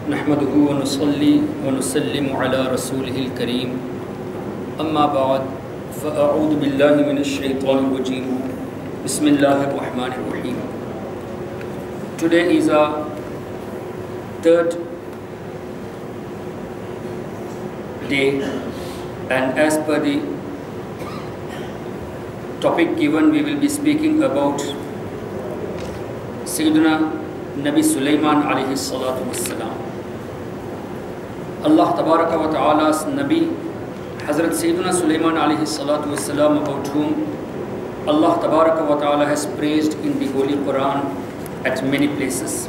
नहमदुहु व नुसल्ली व नुसल्लिमु अला रसूलिहिल करीम अम्मा बाद फ़अऊज़ु बिल्लाहि मिनश शैतानिर रजीम बिस्मिल्लाहिर रहमानिर रहीम. Today is our third day, and as per the topic given, we will be speaking about Sayyidina Nabi Sulaiman alayhi salatu wassalam. Allah tabaraka wa ta'ala's Nabi Hazrat Sayyidina Sulaiman alayhi salatu wassalam, about whom Allah tabaraka wa ta'ala has praised in the Holy Quran at many places.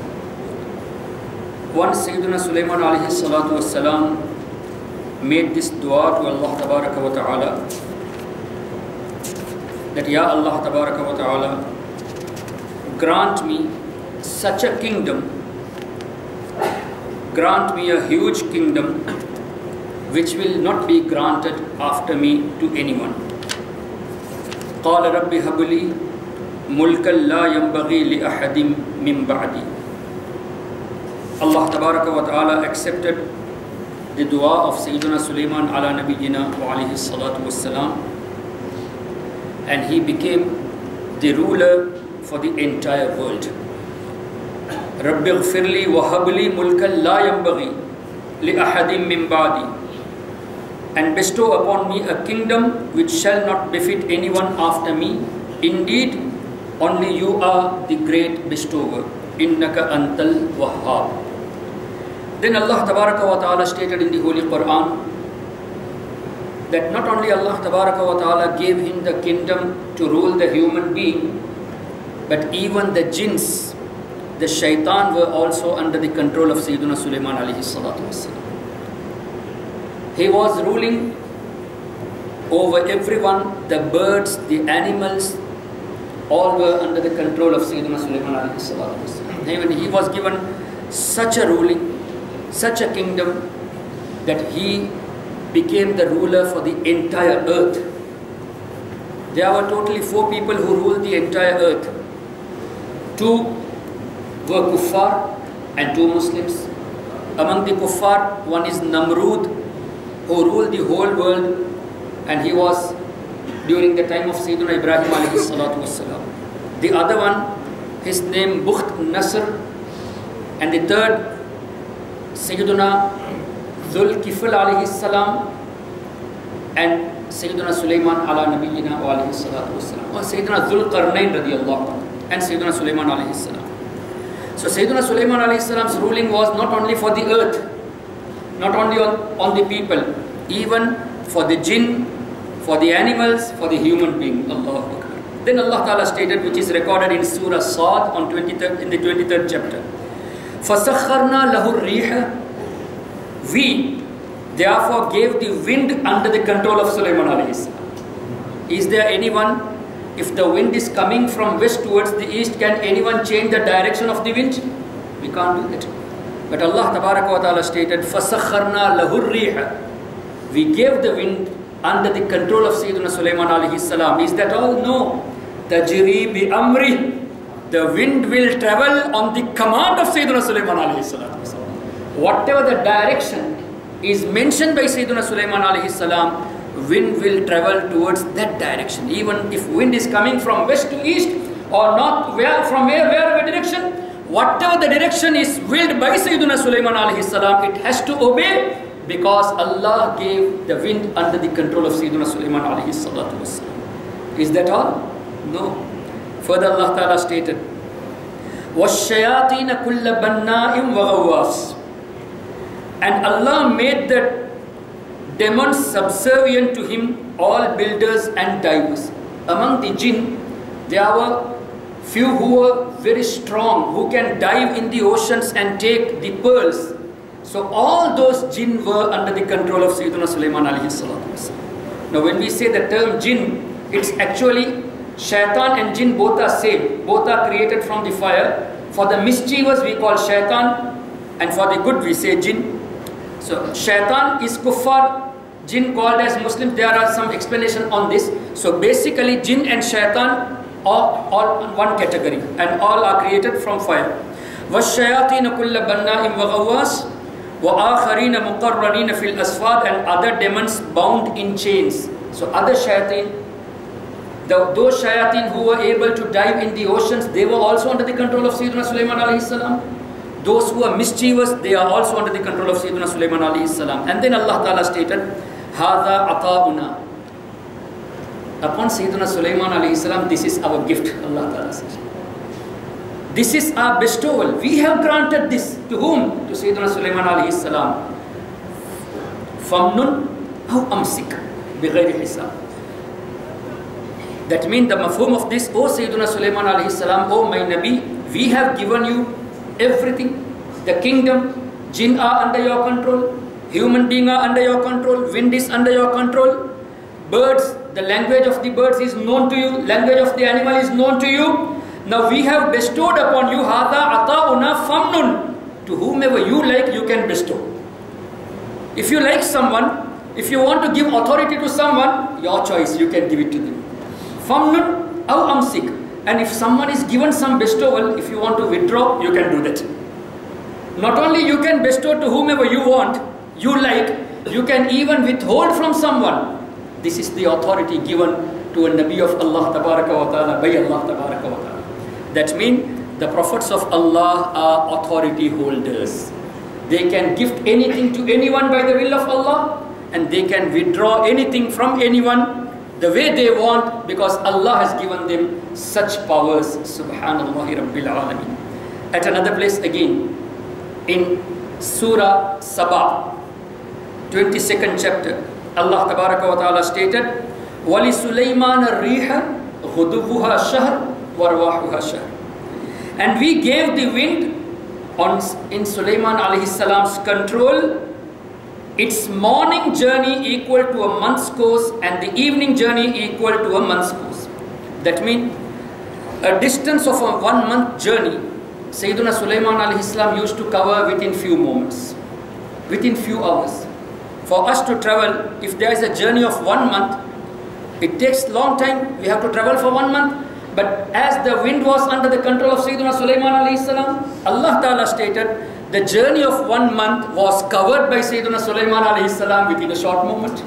Once Sayyidina Sulaiman alayhi salatu wassalam made this dua to Allah tabaraka wa ta'ala that, Ya Allah tabaraka wa ta'ala, grant me such a kingdom, grant me a huge kingdom which will not be granted after me to anyone. قال رب هب لي ملكا لا ينبغي لأحد من بعدي. Allah tabaraka wa ta'ala accepted the dua of Sayyidina Sulaiman ala nabiyyina wa alayhi salatu wassalam, and he became the ruler for the entire world. Rabbi ghfirli wa habli mulkan la yanbaghi li ahadin min ba'di, and bestow upon me a kingdom which shall not befit anyone after me. Indeed, only you are the great bestower. Innaka antal wahhab. Then Allah tabaraka wa ta'ala stated in the Holy Quran that not only Allah tabaraka wa ta'ala gave him the kingdom to rule the human being, but even the jinns, the shaitan, were also under the control of Sayyidina Sulaiman alayhi salatu wassalam. He was ruling over everyone, the birds, the animals, all were under the control of Sayyidina Sulaiman alayhi salatu wassalam. Even he was given such a ruling, such a kingdom, that he became the ruler for the entire earth. There were totally 4 people who ruled the entire earth. 2 were kuffar and 2 Muslims. Among the kuffar, one is Namrud, who ruled the whole world, and he was during the time of Sayyidina Ibrahim alayhi salatu wassalam. The other one, his name Bukht Nasr, and the third, Sayyidina Dhul Kifl alayhi salam, and Sayyidina Sulaiman ala nabiyyina wa alayhi salatu wassalam, or Sayyidina Dhul Qarnayn radiyallahu anhu, and Sayyidina Sulaiman alayhi salam. So Sayyidina Sulaiman alayhi salam's ruling was not only for the earth, not only on the people, even for the jinn, for the animals, for the human being. Allahu Akbar. Then Allah Ta'ala stated, which is recorded in Surah Sad on in the 23rd chapter, فَسَخَّرْنَا لَهُ الرِّيحَ. We therefore gave the wind under the control of Sulaiman alayhi salam. Is there anyone, if the wind is coming from west towards the east, can anyone change the direction of the wind? We can't do that. But Allah Tabaraka wa Ta'ala stated, فَسَخَّرْنَا لَهُ الرِّيحَ. We gave the wind under the control of Sayyidina Sulaiman alayhi salam. Is that all? No. تَجْرِي بِأَمْرِهِ. The wind will travel on the command of Sayyidina Sulaiman alayhi salam. Whatever the direction is mentioned by Sayyidina Sulaiman alayhi salam, wind will travel towards that direction. Even if wind is coming from west to east or north, wherever direction, whatever the direction is willed by Sayyidina Sulaiman alayhi salam, it has to obey, because Allah gave the wind under the control of Sayyidina Sulaiman alayhi salatu wassalam. Is that all? No. Further Allah Ta'ala stated, وَالشَّيَاطِينَ كُلَّ بَنَّاءٍ وَغَوَّاسٍ. And Allah made the demons subservient to him, all builders and divers. Among the jinn, there were few who were very strong, who can dive in the oceans and take the pearls. So all those jinn were under the control of Sayyidina Sulaiman alayhi salatu wassalam. Now when we say the term jinn, it's actually shaitan and jinn both are same. Both are created from the fire. For the mischievous we call shaitan, and for the good we say jinn. So shaitan is kuffar, jinn called as Muslims. There are some explanation on this. So basically jinn and shaitan are all one category, and all are created from fire. وَالشَّيَاطِينَ كُلَّ بَنَّاءٍ وَغَوَّاسٍ. وَآخَرِينَ مُقَرَّنِينَ فِي الْأَسْفَادِ, and other demons bound in chains. So other shayateen, those shayateen who were able to dive in the oceans, they were also under the control of Sayyidina Sulaiman alayhi salam. Those who are mischievous, they are also under the control of Sayyidina Sulaiman alayhi salam. And then Allah Ta'ala stated, هَذَا عَطَاؤُنَا. Upon Sayyidina Sulaiman alayhi salam, this is our gift, Allah Ta'ala says. This is our bestowal. We have granted this to whom? To Sayyidina Sulaiman alayhi salam. فَمْنُنْ أَوْ أَمْسِكْ بِغَيْرِ حِسَابٍ. That means the mafhum of this, O Sayyidina Sulaiman alayhi salam, O my Nabi, we have given you everything. The kingdom, jinn are under your control, human beings are under your control, wind is under your control, birds, the language of the birds is known to you, language of the animal is known to you. Now we have bestowed upon you, هَذَا عَطَاؤُنَا فَمْنُنْ. To whomever you like, you can bestow. If you like someone, if you want to give authority to someone, your choice, you can give it to them. فَمْنُنْ أَوْ أَمْسِكْ. And if someone is given some bestowal, if you want to withdraw, you can do that. Not only you can bestow to whomever you want, you like, you can even withhold from someone. This is the authority given to a Nabi of Allah Tabaraka wa Ta'ala by Allah Tabaraka wa Ta'ala. That means the prophets of Allah are authority holders. They can gift anything to anyone by the will of Allah, and they can withdraw anything from anyone the way they want, because Allah has given them such powers. Subhanallahi Rabbil Alameen. At another place again, in Surah Sabah, 22nd chapter, Allah Tabaraka wa Ta'ala stated, وَلِسُلَيْمَانَ الرِّيحَ غُدُوُّهَا شَهْرٌ وَرْوَاحُهَا شَهْرٌ. And we gave the wind in Sulaiman alayhi salam's control, its morning journey equal to a month's course, and the evening journey equal to a month's course. That means a distance of a 1 month journey, Sayyidina Sulaiman alayhi salam used to cover within few moments, within few hours. For us to travel, if there is a journey of 1 month, it takes long time, we have to travel for 1 month. But as the wind was under the control of Sayyidina Sulaiman alayhi salam, Allah Ta'ala stated, the journey of 1 month was covered by Sayyidina Sulaiman alayhi salam within a short moment.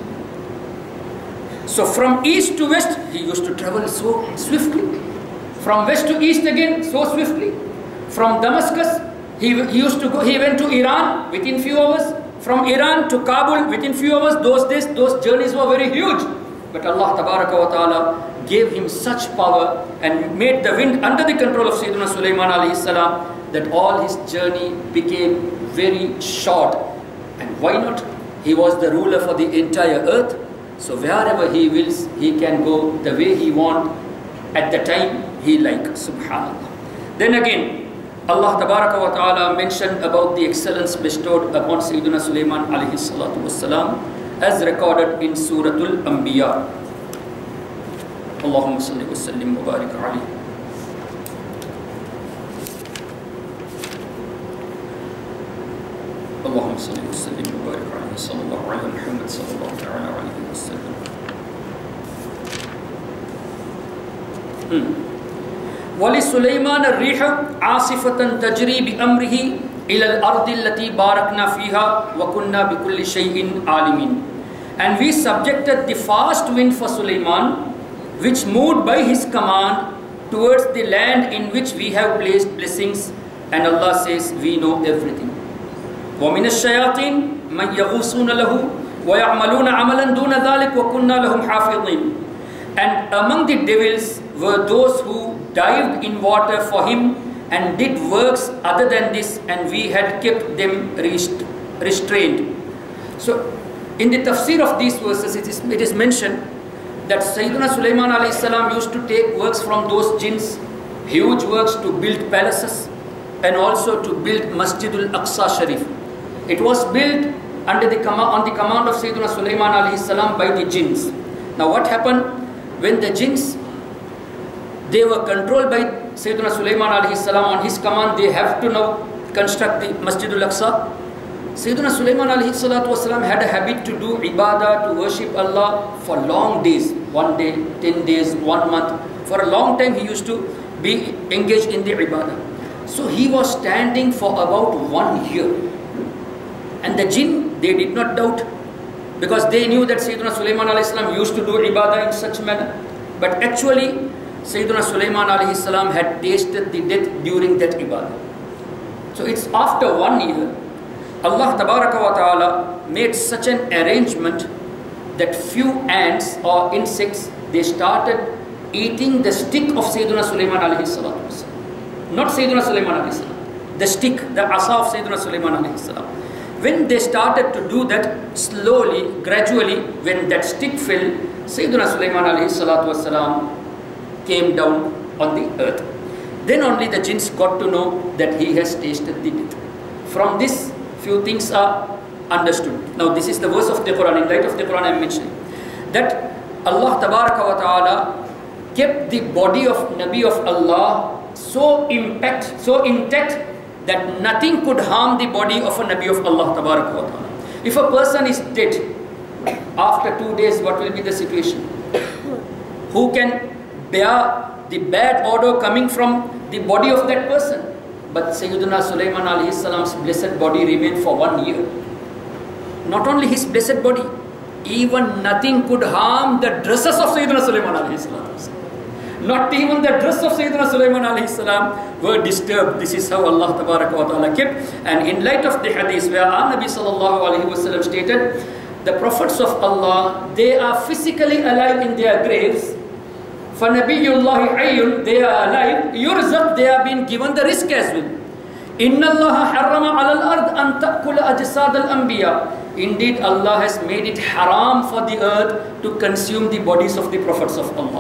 So from east to west, he used to travel so swiftly. From west to east again, so swiftly. From Damascus, he went to Iran within few hours. From Iran to Kabul within few hours. Those days, those journeys were very huge. But Allah Tabaraka wa Ta'ala gave him such power and made the wind under the control of Sayyidina Sulaiman alayhi salam, that all his journey became very short. And why not? He was the ruler for the entire earth. So wherever he wills, he can go the way he wants, at the time he likes. Subhanallah. Then again, Allah Tabaraka wa Ta'ala mentioned about the excellence bestowed upon Sayyidina Sulaiman alayhi salatu wassalam, as recorded in Suratul Anbiya. Allahumma salli wa sallim wa barik alayhi. Allahumma salli wa sallim wa barik alayhi. Sallallahu ala Muhammad sallallahu ta'ala alayhi wa sallam. وَلِسُلَيْمَانَ الرِّيحَ عَاصِفَةً تَجْرِي بِأَمْرِهِ إِلَى الْأَرْضِ الَّتِي بَارَكْنَا فِيهَا وَكُنَّا بِكُلِّ شَيْءٍ عَالِمِينَ. And we subjected the fast wind for Sulaiman, which moved by his command towards the land in which we have placed blessings. And Allah says, we know everything. وَمِنَ الشَّيَاطِينِ مَنْ يَغُوصُونَ لَهُ وَيَعْمَلُونَ عَمَلًا دُونَ ذَلِكَ وَكُنَّا لَهُمْ حَافِظِينَ. And among the devils were those who dived in water for him and did works other than this, and we had kept them restrained. So in the tafsir of these verses, it is mentioned that Sayyidina Sulaiman alayhi salam used to take works from those jinns, huge works to build palaces and also to build Masjidul Aqsa Sharif. It was built on the command of Sayyidina Sulaiman alayhi salam by the jinns. Now what happened when the jinns, they were controlled by Sayyidina Sulaiman alayhi salam, on his command they have to now construct the Masjidul Aqsa. Sayyidina Sulaiman alayhi salatu wasalam had a habit to do ibadah, to worship Allah for long days, 1 day, 10 days, 1 month. For a long time he used to be engaged in the ibadah. So he was standing for about 1 year. And the jinn, they did not doubt, because they knew that Sayyidina Sulaiman alayhi salam used to do ibadah in such manner. But actually, Sayyidina Sulaiman alayhi salam had tasted the death during that ibadah. So it's after 1 year, Allah Tabaraka wa Ta'ala made such an arrangement that few ants or insects, they started eating the stick of Sayyidina Sulaiman alayhi salatu wasalam. Not Sayyidina Sulaiman alayhi salam, the stick, the asa of Sayyidina Sulaiman alayhi salam. When they started to do that, slowly, gradually, when that stick fell, Sayyidina Sulaiman alayhi salatu wasalam came down on the earth. Then only the jinns got to know that he has tasted the death. From this, few things are understood. Now this is the verse of the Quran. In light of the Quran I am mentioning that Allah Tabaraka wa Ta'ala kept the body of Nabi of Allah so intact that nothing could harm the body of a Nabi of Allah Tabaraka wa Ta'ala. If a person is dead, after 2 days what will be the situation? Who can bear the bad odor coming from the body of that person? But Sayyidina Sulaiman alayhi salam's blessed body remained for 1 year. Not only his blessed body, even nothing could harm the dresses of Sayyidina Sulaiman alayhi salam. Not even the dress of Sayyidina Sulaiman alayhi salam were disturbed. This is how Allah Tabaraka wa Ta'ala kept. And in light of the hadith where our Nabi sallallahu alayhi wa sallam stated, the prophets of Allah, they are physically alive in their graves. For Nabiyullahi Ayyun, they are alive. Yurzaq, they are being given the risk as well. Inna Allah harrama ala al-ard an ta'kula ajsad al-anbiya. Indeed, Allah has made it haram for the earth to consume the bodies of the prophets of Allah.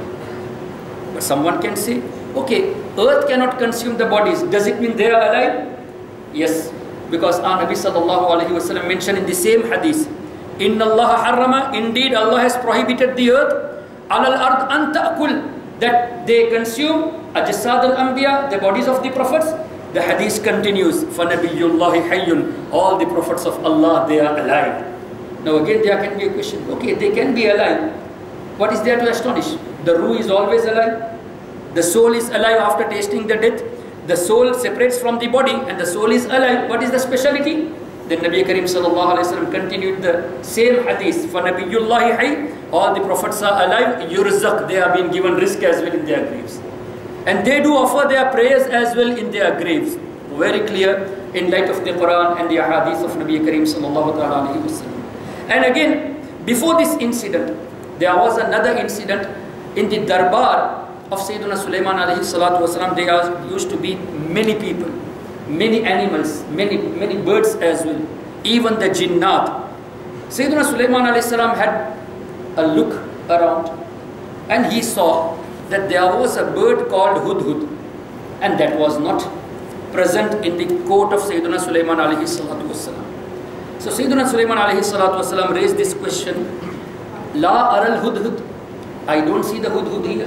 But someone can say, okay, earth cannot consume the bodies. Does it mean they are alive? Yes, because our Nabi sallallahu alayhi wa sallam mentioned in the same hadith, Inna Allah harrama, indeed Allah has prohibited the earth, alal ard an ta'kul, that they consume ajsad al-anbiya, the bodies of the prophets. The hadith continues, for Nabiyullahi hayyun, all the prophets of Allah, they are alive. Now again there can be a question, okay, they can be alive. What is there to astonish? The ruh is always alive. The soul is alive after tasting the death. The soul separates from the body and the soul is alive. What is the speciality? Then Nabi Karim sallallahu alayhi wa sallam continued the same hadith, for Nabiyullahi hayy, all the prophets are alive. Yurzaq, they are being given rizq as well in their graves. And they do offer their prayers as well in their graves. Very clear in light of the Quran and the hadith of Nabi Karim sallallahu alayhi wa sallam. And again, before this incident, there was another incident in the darbar of Sayyidina Sulaiman alayhi salatu wasalam. There used to be many people, many animals, many birds as well, even the jinnat. Sayyidina Sulaiman alayhi salam had a look around and he saw that there was a bird called Hudhud, and that was not present in the court of Sayyidina Sulaiman alayhi salatu wasalam. So Sayyidina Sulaiman alayhi salatu wasalam raised this question, La aral Hudhud, I don't see the Hudhud here.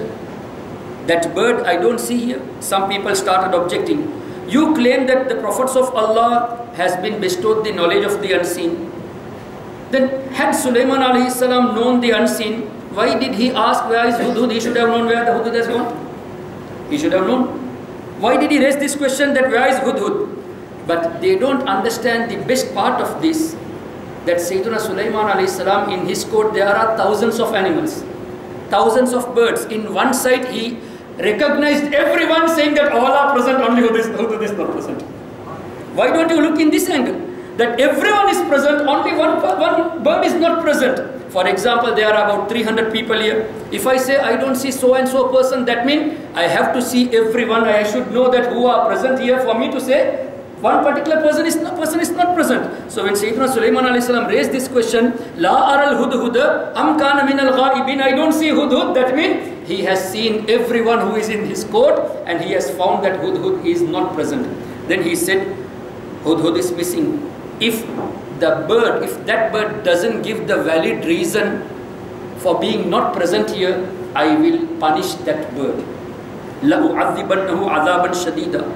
That bird I don't see here. Some people started objecting. You claim that the prophets of Allah has been bestowed the knowledge of the unseen. Then had Sulaiman alayhi salam known the unseen, why did he ask where is Hudhud? He should have known where the Hudhud has gone. He should have known. Why did he raise this question that where is Hudhud? But they don't understand the best part of this, that Sayyidina Sulaiman alayhi salam, in his court there are thousands of animals, thousands of birds. In one side he recognized everyone saying that all are present, only Hudhud is not present. Why don't you look in this angle? That everyone is present, only one bird is not present. For example, there are about 300 people here. If I say I don't see so and so person, that means I have to see everyone. I should know that who are present here for me to say one particular person is not present. So when Sayyidina Sulaiman alayhi salam raised this question, La aral hudhuda am kana min al ghaibin, I don't see Hudhud, that means he has seen everyone who is in his court and he has found that Hudhud is not present. Then he said, Hudhud is missing. If that bird doesn't give the valid reason for being not present here, I will punish that bird. La u'adhibannahu adhaban shadida.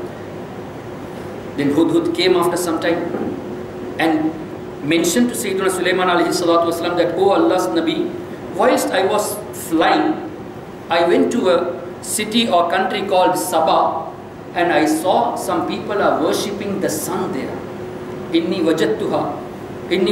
Then Hudhud came after some time and mentioned to Sayyidina Sulaiman alayhi salatu wasalam that, O Allah's Nabi, whilst I was flying, I went to a city or country called Sabah and I saw some people are worshipping the sun there. inni wajadtuha, inni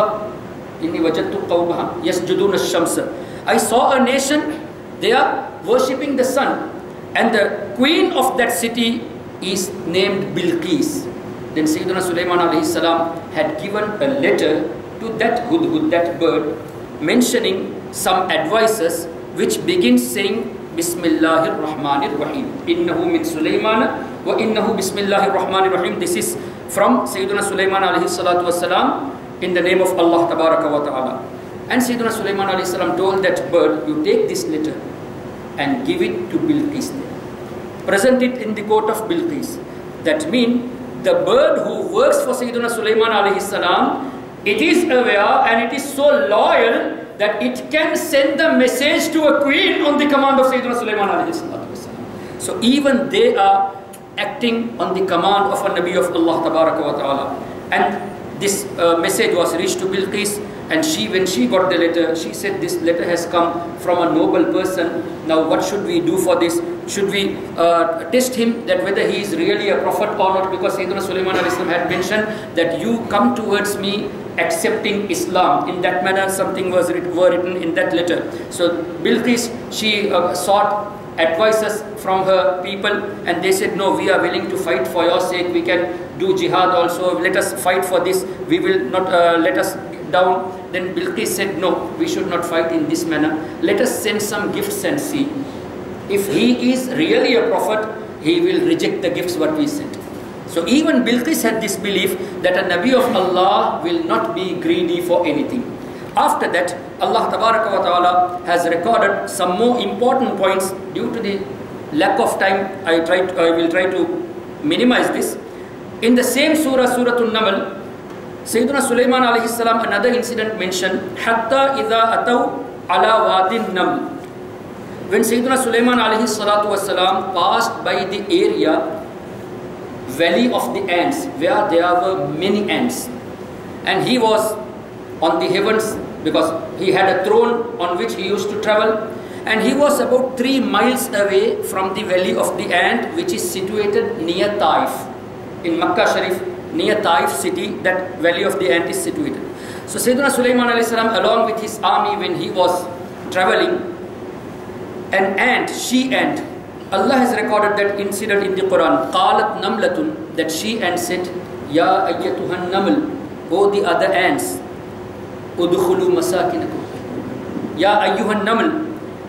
wajadtu qawmaha yasjuduna ash-shamsa. I saw a nation, they are worshipping the sun, and the queen of that city is named Bilqis. Then Sayyidina Sulaiman alayhi salam had given a letter to that hudhud, that bird, mentioning some advices which begins saying Bismillahir Rahmanir Rahim. Innahu min Sulaimana wa innahu Bismillahir Rahmanir Rahim. This is from Sayyidina Sulaiman alayhi salatu wasalam, in the name of Allah tabaraka wa ta'ala. And Sayyidina Sulaiman alayhi salam told that bird, you take this letter and give it to Bilqis. Present it in the court of Bilqis. That means the bird who works for Sayyidina Sulaiman alayhi salam, it is aware and it is so loyal that it can send the message to a queen on the command of Sayyidina Sulaiman alayhi salam. So even they are acting on the command of a Nabi of Allah tabaraka wa ta'ala. And this message was reached to Bilqis, and when she got the letter, she said, this letter has come from a noble person. Now what should we do for this? Should we test him that whether he is really a prophet or not? Because Sayyidina Sulaiman alayhi salam had mentioned that you come towards me accepting Islam. In that manner something were written in that letter. So Bilqis, she sought advices from her people, and they said, no, we are willing to fight for your sake. We can do jihad also. Let us fight for this. We will not let us down. Then Bilqis said, no, we should not fight in this manner. Let us send some gifts and see. If he is really a prophet, he will reject the gifts what we sent. So even Bilqis had this belief that a Nabi of Allah will not be greedy for anything. After that, Allah Tabaraka wa Ta'ala has recorded some more important points. Due to the lack of time, I will try to minimize this. In the same surah, Suratul Naml, Sayyidina Sulaiman alayhi salam, another incident mentioned, Hatta idha ataw ala wadin naml. When Sayyidina Sulaiman alayhi salatu wasalam passed by the area, valley of the ants, where there were many ants, and he was on the heavens because he had a throne on which he used to travel, and he was about 3 miles away from the valley of the ant, which is situated near Taif. In Makkah Sharif, near Taif city, that valley of the ant is situated. So Sayyidina Sulaiman alayhi salam, along with his army, when he was traveling, an ant, she ant, Allah has recorded that incident in the Quran. Qalat namlatun, that she ant said, Ya ayyatuhan naml, O the other ants, udkhulu masakinakum. Ya ayyuhan naml,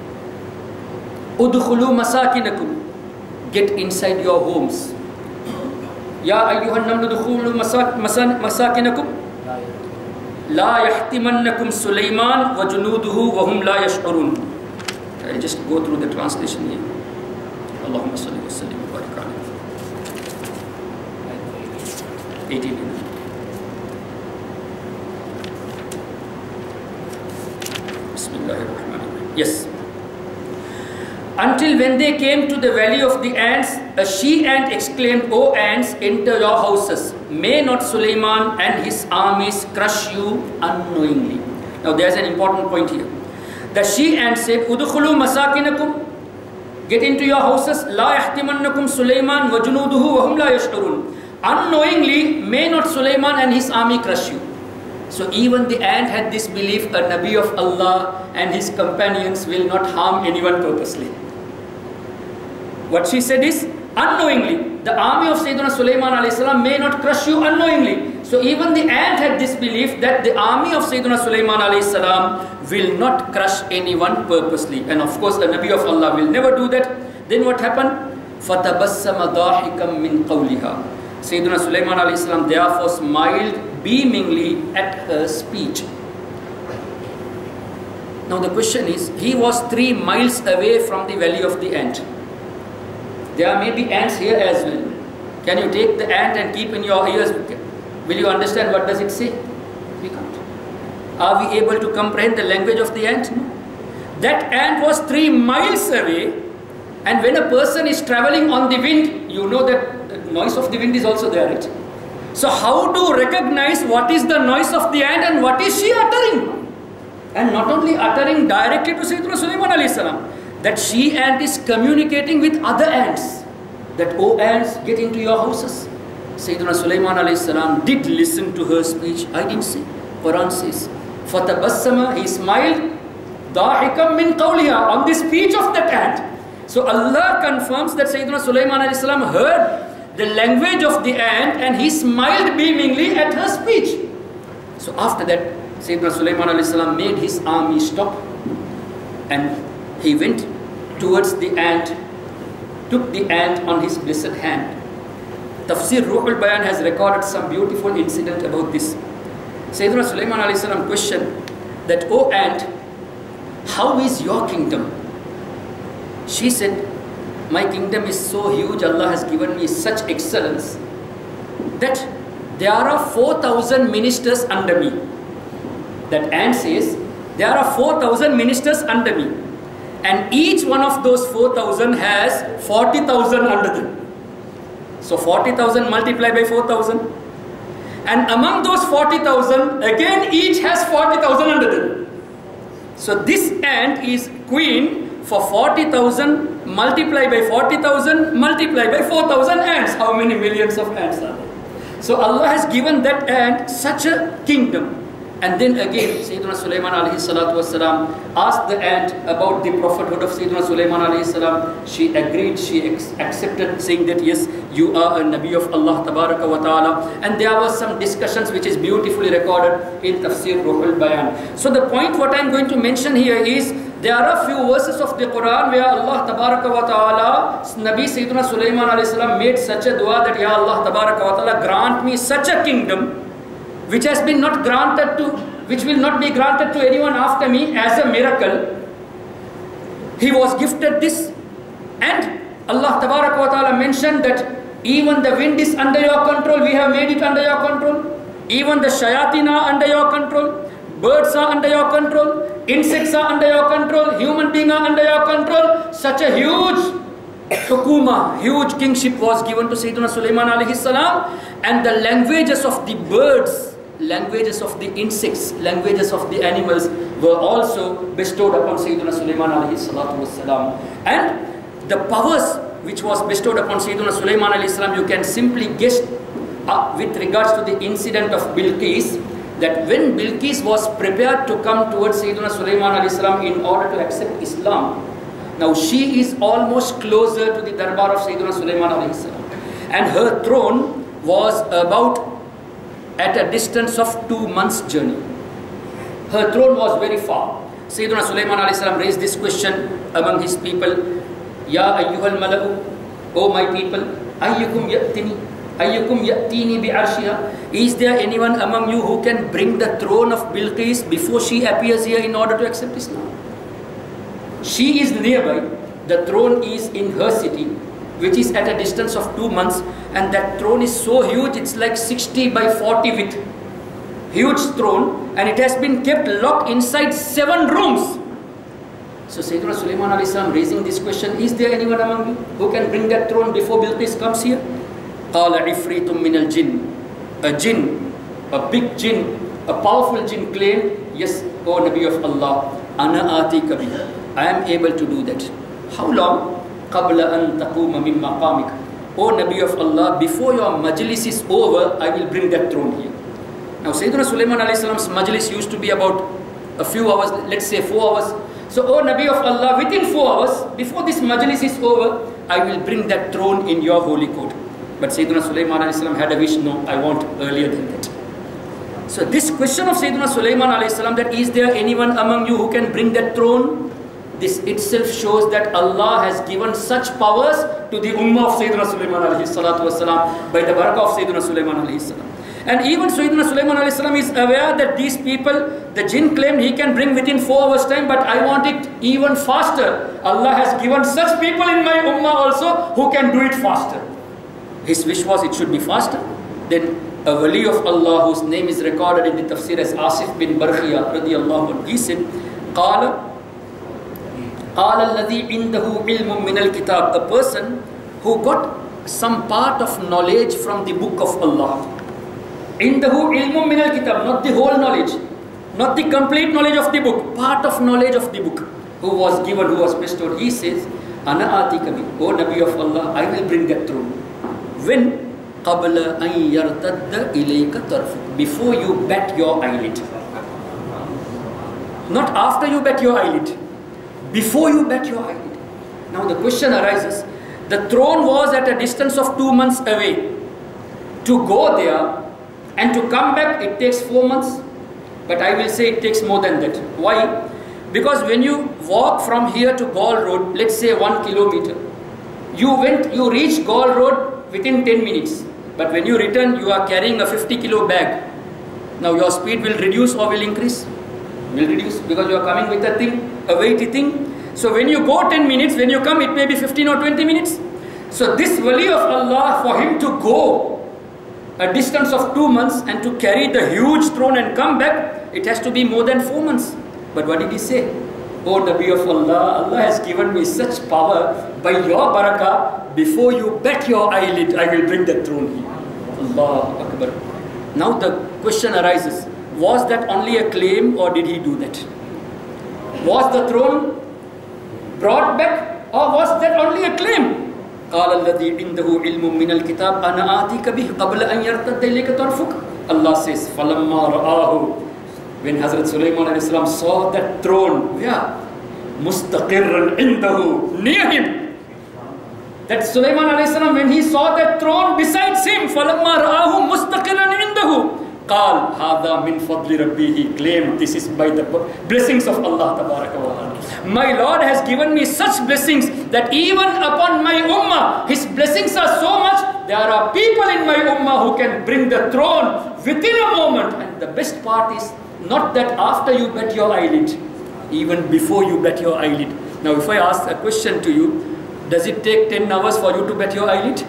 udkhulu masakinakum, get inside your homes. Ya ayyuhan naml, udkhulu masakinakum. La yahtimannakum Sulaiman wa junuduhu wa hum la yash'urun. I'll just go through the translation here. Allahumma salli wa sallim wa barik alayhi. 18. Bismillahirrahmanirrahim. Yes. Until when they came to the valley of the ants, a she ant exclaimed, O ants, enter your houses. May not Sulaiman and his armies crush you unknowingly. Now there's an important point here. The she ant said, Udkhulu masakinakum, get into your houses. La yahtimannakum Sulaiman wa junuduhu wa hum la yash'urun. Unknowingly, may not Sulaiman and his army crush you. So even the ant had this belief, a Nabi of Allah and his companions will not harm anyone purposely. What she said is, unknowingly, the army of Sayyidina Sulaiman alayhi salam may not crush you unknowingly. So even the ant had this belief that the army of Sayyidina Sulaiman alayhi salam will not crush anyone purposely. And of course, a Nabi of Allah will never do that. Then what happened? فَتَبَسَّمَ ضَاحِكًا مِّن قَوْلِهَا. Sayyidina Sulaiman alayhi salam therefore smiled beamingly at her speech. Now the question is, he was 3 miles away from the valley of the ant. There may be ants here as well. Can you take the ant and keep in your ears? Will you understand what does it say? We can't. Are we able to comprehend the language of the ant? No. That ant was 3 miles away, and when a person is traveling on the wind, you know that the noise of the wind is also there, right? So how to recognize what is the noise of the ant and what is she uttering? And not only uttering directly to Sayyidina Sulaiman alayhi salam, that she ant is communicating with other ants. That, oh ants, get into your houses. Sayyidina Sulaiman alayhi salam did listen to her speech. I didn't say. Quran says, فَتَبَسَّمَ, he smiled, ضَاحِكًا مِّن قَوْلِهَا, on the speech of that ant. So Allah confirms that Sayyidina Sulaiman alayhi salam heard the language of the ant and he smiled beamingly at her speech. So after that, Sayyidina Sulaiman alayhi salam made his army stop and he went towards the ant, took the ant on his blessed hand. Tafsir Ruhul Bayan has recorded some beautiful incident about this. Sayyidina Sulaiman alayhi salam questioned that, "O ant, how is your kingdom?" She said, "My kingdom is so huge, Allah has given me such excellence that there are 4,000 ministers under me." That ant says, there are 4,000 ministers under me. And each one of those 4,000 has 40,000 under them. So 40,000 multiplied by 4,000. And among those 40,000, again each has 40,000 under them. So this ant is queen for 40,000 multiplied by 40,000 multiplied by 4,000 ants. How many millions of ants are there? So Allah has given that ant such a kingdom. And then again, Sayyidina Sulaiman alayhi salatu wasalam asked the ant about the prophethood of Sayyidina Sulaiman alayhi salam. She agreed, she accepted, saying that yes, you are a Nabi of Allah tabaraka wa ta'ala. And there was some discussions which is beautifully recorded in Tafsir Ruhul Bayan. So the point what I am going to mention here is, there are a few verses of the Quran where Allah tabaraka wa ta'ala, Nabi Sayyidina Sulaiman alayhi salam made such a dua that, Ya Allah tabaraka wa ta'ala, grant me such a kingdom which has been not granted to, which will not be granted to anyone after me as a miracle. He was gifted this, and Allah tabaraka wa ta'ala mentioned that even the wind is under your control, we have made it under your control. Even the shayateen are under your control, birds are under your control, insects are under your control, human beings are under your control. Such a huge hukuma, huge kingship was given to Sayyidina Sulaiman alayhi salam, and the languages of the birds, languages of the insects, languages of the animals were also bestowed upon Sayyidina Sulaiman alayhi salatu wassalam. And the powers which was bestowed upon Sayyidina Sulaiman alayhi salam, you can simply guess with regards to the incident of Bilqis, that when Bilqis was prepared to come towards Sayyidina Sulaiman alayhi salam in order to accept Islam, now she is almost closer to the darbar of Sayyidina Sulaiman alayhi salam, and her throne was about at a distance of 2 months' journey. Her throne was very far. Sayyidina Sulaiman alayhi salam raised this question among his people, Ya ayyuhal mala'u, O my people, ayyukum ya'tini bi'arshiha, is there anyone among you who can bring the throne of Bilqis before she appears here in order to accept Islam? She is nearby, the throne is in her city, which is at a distance of 2 months, and that throne is so huge, it's like 60 by 40 width. Huge throne, and it has been kept locked inside 7 rooms. So Sayyidina Sulaiman alayhi salam raising this question, is there anyone among you who can bring that throne before Bilqis comes here? Qala ifritum min al-jinn. A jinn, a big jinn, a powerful jinn claimed, yes, O Nabi of Allah, ana atika biha, I am able to do that. How long? Qabla an taquma min maqamik. O Nabi of Allah, before your majlis is over, I will bring that throne here. Now Sayyidina Sulaiman alayhi salam's majlis used to be about a few hours, let's say 4 hours. So O Nabi of Allah, within 4 hours, before this majlis is over, I will bring that throne in your holy court. But Sayyidina Sulaiman alayhi salam had a wish, no, I want earlier than that. So this question of Sayyidina Sulaiman alayhi salam, that is there anyone among you who can bring that throne? This itself shows that Allah has given such powers to the ummah of Sayyidina Sulaiman alayhi salatu wasalam by the barakah of Sayyidina Sulaiman alayhi salam. And even Sayyidina Sulaiman alayhi salam is aware that these people, the jinn claimed he can bring within 4 hours time, but I want it even faster. Allah has given such people in my ummah also who can do it faster. His wish was it should be faster. Then a wali of Allah whose name is recorded in the tafsir as Asif bin Barkhiyah radiyallahu anhu, he said, Qala alladhi indahu ilmun min al-kitab, a person who got some part of knowledge from the book of Allah. Indahu ilmun min al-kitab, not the whole knowledge, not the complete knowledge of the book, part of knowledge of the book, who was given, who was bestowed. He says, Ana atika bi, O Nabi of Allah, I will bring that throne. When قَبْلَ أَنْ يَرْتَدَّ إِلَيْكَ طَرْفُكَ. Before you bat your eyelid. Not after you bat your eyelid. Before you bat your eyelid. Now the question arises, the throne was at a distance of 2 months away. To go there and to come back, it takes 4 months. But I will say it takes more than that. Why? Because when you walk from here to Gaul Road, let's say 1 kilometer, you reach Gaul Road within 10 minutes. But when you return, you are carrying a 50 kilo bag. Now your speed will reduce or will increase? Will reduce, because you are coming with a thing, a weighty thing. So when you go 10 minutes, when you come, it may be 15 or 20 minutes. So this wali of Allah, for him to go a distance of 2 months and to carry the huge throne and come back, it has to be more than 4 months. But what did he say? Oh Nabi of Allah, Allah has given me such power, by your barakah, before you bat your eyelid, I will bring the throne here. Allahu Akbar. Now the question arises, was that only a claim or did he do that? Was the throne brought back or was that only a claim? قَالَ الَّذِي عِنْدَهُ عِلْمٌ مِّنَ الْكِتَابِ أَنَا آتِيكَ بِهِ قَبْلَ أَنْ يَرْتَدَّ إِلَيْكَ طَرْفُكَ. Allah says, فَلَمَّا رَآهُ. When Hazrat Sulaiman alayhi salam saw that throne, where? مُسْتَقِرًّا عِنْدَهُ, near him. That Sulaiman alayhi salam, when he saw that throne besides him, فَلَمَّا رَآهُ مُسْتَقِرًّا عِنْدَهُ, قال هذا من فضل ربي. He claimed, this is by the blessings of Allah tabaraka wa ta'ala. My Lord has given me such blessings that even upon my ummah, his blessings are so much, there are people in my ummah who can bring the throne within a moment. And the best part is not that after you bat your eyelid, even before you bat your eyelid. Now if I ask a question to you, does it take 10 hours for you to bat your eyelid?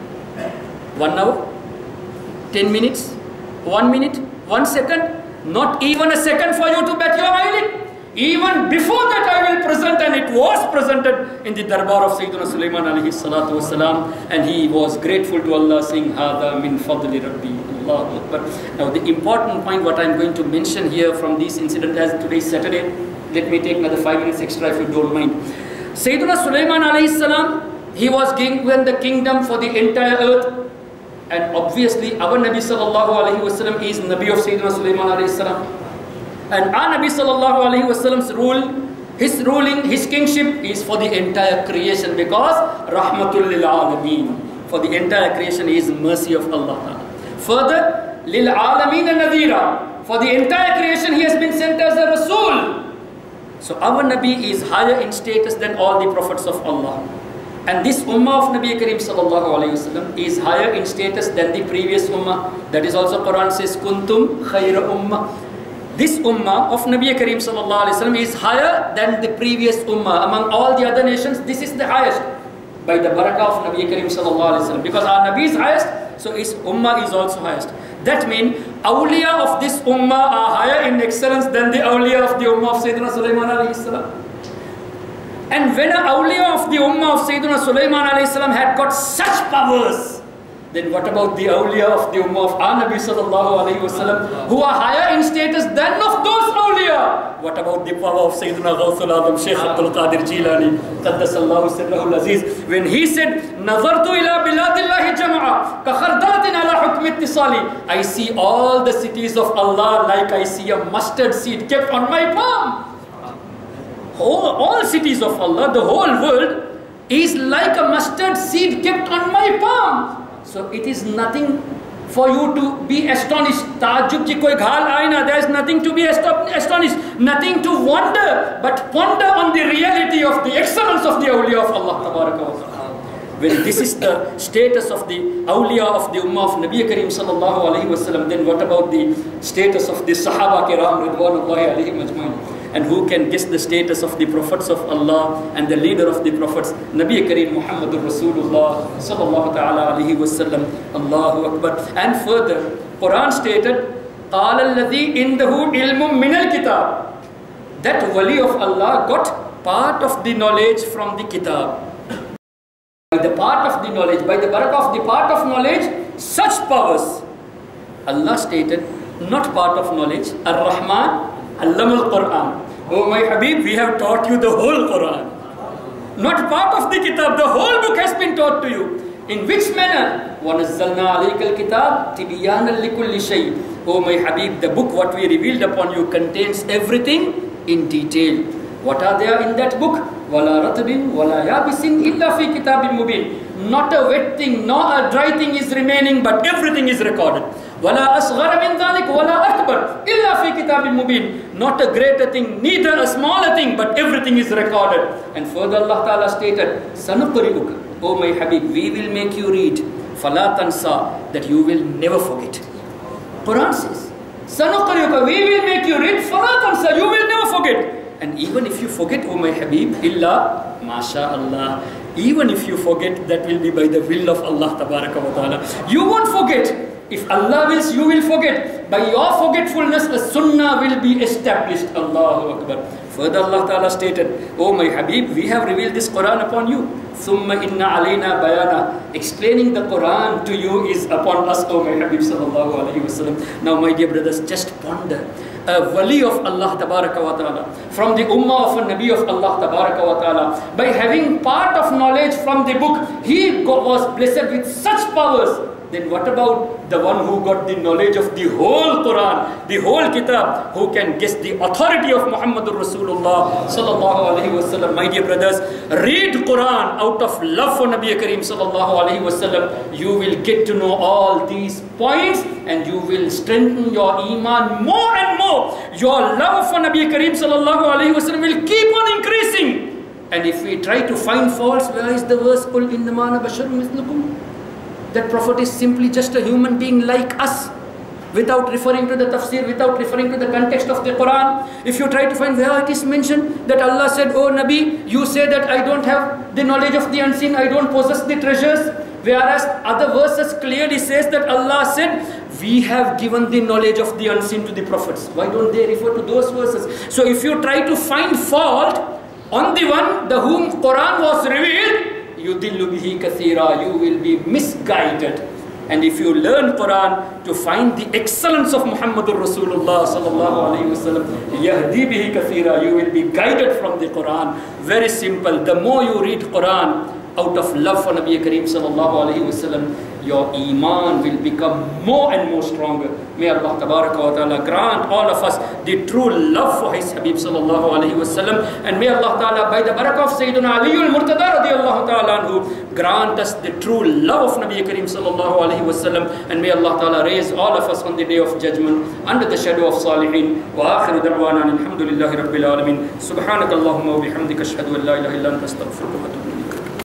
1 hour? 10 minutes? 1 minute, 1 second, not even a second for you to bat your eyelid. Even before that I will present, and it was presented in the darbar of Sayyidina Sulaiman alayhi salatu wasalam, and he was grateful to Allah, saying, Hada min fadli Rabbi. Allahu Akbar. Now the important point what I am going to mention here from this incident, as today is Saturday, let me take another 5 minutes extra if you don't mind. Sayyidina Sulaiman alayhi salam, he was given the kingdom for the entire earth. And obviously our Nabi sallallahu alayhi wasallam is Nabi of Sayyidina Sulaiman alayhi salam. And our Nabi sallallahu alayhi wasallam's ruling, his kingship is for the entire creation, because rahmatul lil alameen. For the entire creation is mercy of Allah. Further, lil alameen nadhira. For the entire creation he has been sent as a Rasul. So our Nabi is higher in status than all the prophets of Allah. And this ummah of Nabi Kareem sallallahu alayhi wasallam is higher in status than the previous ummah. That is also Quran says, Kuntum khayra ummah. This ummah of Nabi Kareem sallallahu alayhi wasallam is higher than the previous ummah. Among all the other nations, this is the highest. By the barakah of Nabi Kareem sallallahu alayhi wasallam. Because our Nabi is highest, so his ummah is also highest. That means, awliya of this ummah are higher in excellence than the awliya of the ummah of Sayyidina Sulaiman alayhi salam. And when an awliya of the ummah of Sayyidina Sulaiman alayhi salam had got such powers, then what about the awliya of the ummah of our Nabi sallallahu alayhi wasallam, who are higher in status than of those awliya? What about the power of Sayyidina Ghawthul Azam, Shaykh Abdul Qadir Jilani, Qaddasallahu sirrahul aziz, when he said, Nazartu ila biladillahi jama'a, ka khardalatin ala hukmi ittisali. I see all the cities of Allah like I see a mustard seed kept on my palm. All cities of Allah, the whole world is like a mustard seed kept on my palm. So it is nothing for you to be astonished. Taajjub ki koi ghal aaye na, there is nothing to be astonished, nothing to wonder, but ponder on the reality of the excellence of the awliya of Allah tabaraka wa ta'ala. When this is the status of the awliya of the ummah of Nabi Kareem sallallahu alayhi wa sallam, then what about the status of the Sahaba Kiram Ridwanullahi alayhim ajmain? And who can guess the status of the prophets of Allah and the leader of the prophets, Nabi Kareem Muhammadur Rasulullah sallallahu ta'ala alayhi wa sallam. Allahu Akbar. And further, Quran stated, قَالَ الَّذِي إِنْدَهُ عِلْمٌ مِّنَ الْكِتَابِ. That wali of Allah got part of the knowledge from the kitab. By the part of the knowledge, by the barakah of the part of knowledge, such powers. Allah stated, not part of knowledge, Ar-Rahman Allamul Quran. Oh my Habib, we have taught you the whole Quran. Not part of the kitab, the whole book has been taught to you. In which manner? وَنَزَّلْنَا عَلَيْكَ الْكِتَابِ تِبِيَانًا لِكُلِّ شَيْءٍ. Oh my Habib, the book what we revealed upon you contains everything in detail. What are there in that book? وَلَا رَطْبٍ وَلَا يَابِسٍ إِلَّا فِي كِتَابٍ مُبِينٍ. Not a wet thing, nor a dry thing is remaining, but everything is recorded. وَلَا أَصْغَرَ مِنْ ذَلِكَ وَلَا أَكْبَرَ إِلَّا فِي كِتَابٍ مُبِينٍ. Not a greater thing, neither a smaller thing, but everything is recorded. And further Allah Ta'ala stated, سَنُقْرِئُكَ. Oh my Habib, we will make you read. فَلَا تَنْسَى. That you will never forget. Quran says, سَنُقْرِئُكَ. We will make you read. فَلَا تَنْسَى. You will never forget. And even if you forget, oh my Habib, illa masha'Allah, even if you forget, that will be by the will of Allah Tabaraka wa Ta'ala. You won't forget. If Allah wills, you will forget. By your forgetfulness, a sunnah will be established. Allahu Akbar. Further Allah Ta'ala stated, oh my Habib, we have revealed this Quran upon you. Thumma inna alayna bayana. Explaining the Quran to you is upon us, oh my Habib sallallahu alayhi wa sallam. Now my dear brothers, just ponder. A wali of Allah Tabaraka wa Ta'ala, from the ummah of a Nabi of Allah Tabaraka wa Ta'ala, by having part of knowledge from the book, he was blessed with such powers. Then what about the one who got the knowledge of the whole Quran, the whole kitab, who can guess the authority of Muhammadur Rasulullah sallallahu alaihi wasallam? My dear brothers, read Quran out of love for Nabi Kareem sallallahu alaihi wasallam. You will get to know all these points and you will strengthen your iman more and more. Your love for Nabi Kareem sallallahu alaihi wasallam will keep on increasing. And if we try to find faults, where is the verse? Qul innama ana basharun mithlukum. That Prophet is simply just a human being like us, without referring to the tafsir, without referring to the context of the Quran. If you try to find where it is mentioned that Allah said, oh Nabi, you say that I don't have the knowledge of the unseen, I don't possess the treasures. Whereas other verses clearly says that Allah said, we have given the knowledge of the unseen to the prophets. Why don't they refer to those verses? So if you try to find fault on the one the whom Quran was revealed, yudillu bihi kathira, you will be misguided. And if you learn Quran to find the excellence of Muhammadur Rasulullah sallallahu alaihi wasallam, yahdi bihi kathira, you will be guided from the Quran. Very simple. The more you read Quran out of love for Nabi Kareem sallallahu alaihi wasallam, your iman will become more and more stronger. May Allah Tabaraka wa Ta'ala grant all of us the true love for His Habib sallallahu alaihi wasallam, and may Allah Ta'ala, by the barakah of Sayyidina Ali al-Murtada radiyallahu ta'ala anhu, grant us the true love of Nabi Kareem sallallahu alaihi wasallam, and may Allah Ta'ala raise all of us on the day of judgment under the shadow of Salihin. Wa akhiru da'wana alhamdulillahi rabbil alamin. Subhanakallahumma wa bihamdika ashhadu an la ilaha illa anta astaghfiruka wa atubu.